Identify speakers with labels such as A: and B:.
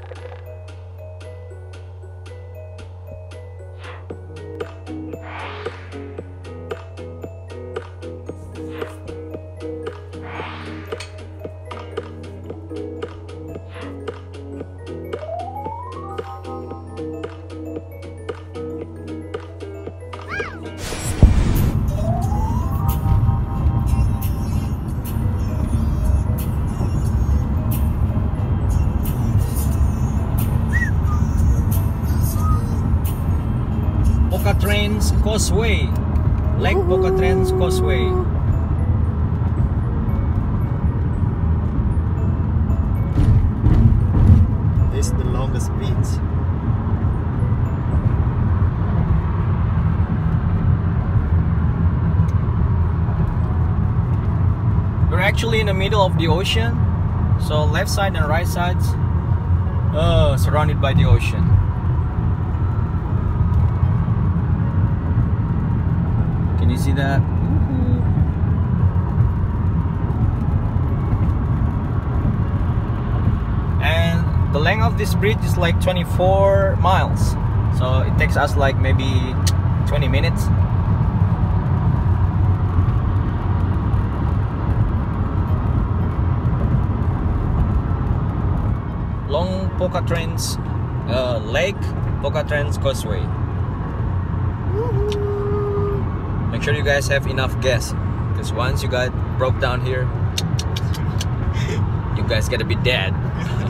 A: Ponchartrain's Causeway, Lake Ponchartrain's Causeway.
B: This is the longest beach.
A: We're actually in the middle of the ocean, so left side and right sides surrounded by the ocean. Can you see that? And the length of this bridge is like 24 miles, so it takes us like maybe 20 minutes. Long Ponchartrain's Lake Ponchartrain's Causeway. Make sure you guys have enough gas, because once you got broke down here, you guys gotta be dead.